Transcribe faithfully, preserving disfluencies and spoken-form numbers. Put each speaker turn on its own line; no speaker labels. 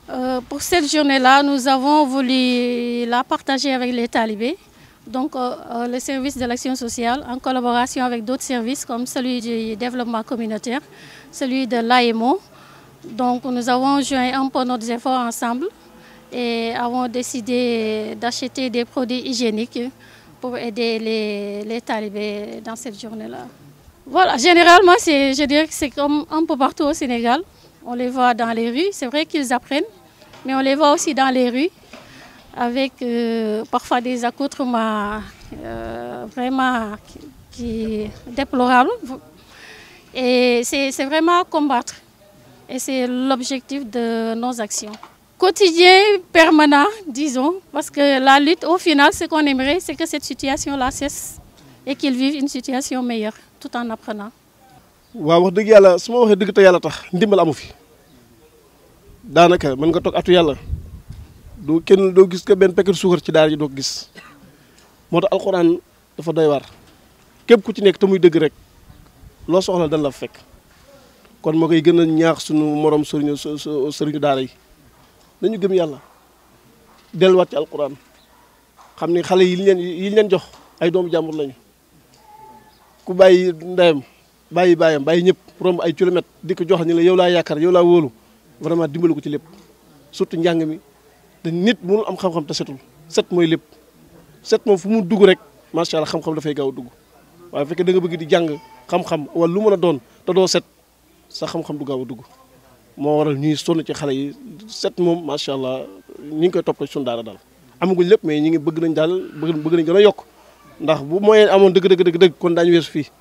Euh, pour cette journée-là, nous avons voulu la partager avec les talibés. Donc, euh, le service de l'action sociale, en collaboration avec d'autres services comme celui du développement communautaire, celui de l'A E M O. Donc, nous avons joint un peu nos efforts ensemble et avons décidé d'acheter des produits hygiéniques pour aider les, les talibés dans cette journée-là. Voilà, généralement, je dirais que c'est comme un peu partout au Sénégal. On les voit dans les rues, c'est vrai qu'ils apprennent, mais on les voit aussi dans les rues avec euh, parfois des accoutrements euh, vraiment qui, qui déplorables. Et c'est vraiment combattre. Et c'est l'objectif de nos actions. Quotidien, permanent, disons, parce que la lutte, au final, ce qu'on aimerait, c'est que cette situation-là cesse et qu'ils vivent une situation meilleure, tout en apprenant.
waaw wax dëgg yàlla su ma waxee dëgg te yàlla tax ndimbal amu fi daanaka mën nga toog atu yàlla doo kenn doo gis ko benn paquet suukar ci daara ji doo gis moo tax alxuraan dafa doy waar képp ku ci nekk te muy dëgg rek loo soxla dañ la fekk kon moo koy gën a ñaax suñu morom sëriñu sëriñu daara yi nañu gëm yàlla delluwaat ci alxuraan xam ni xale yi ñu leen yi ñu leen jox ay doomu jàmbur lañu ku bàyyi ndeyam bàyyi bàyyam bàyyi ñëpp romb ay kilomètres di ko jox ñu la yow laa yaakaar yow laa wóolu vraiment dimbali ko ci lépp surtout njàng mi te nit mënul am xam-xam te setul set mooy lépp set moom fu mu dugg rek macha allah xam-xam dafay gaaw a dugg waaye bu fekkee da nga bëgg di jàng xam-xam wala lu mën a doon te doo set sa xam-xam du gaaw a dugg moo waral ñuy sonn ci xale yi set moom macha allah ñi ngi koy topp suñu daara daal amaguñ lépp mais ñi ngi bëgg nañ daal bëgg bëgg nañ gën a yokk ndax bu moyen amoon dëgg dëgg dëgg dëgg kon daañu weesu fii